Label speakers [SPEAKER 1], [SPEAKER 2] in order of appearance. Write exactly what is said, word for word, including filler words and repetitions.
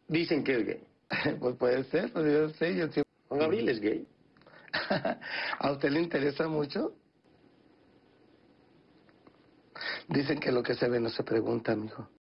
[SPEAKER 1] Dicen que es gay.
[SPEAKER 2] Pues puede ser, pues yo sé, yo siempre...
[SPEAKER 1] Juan Gabriel es gay.
[SPEAKER 2] ¿A usted le interesa mucho? Dicen que lo que se ve no se pregunta, mijo.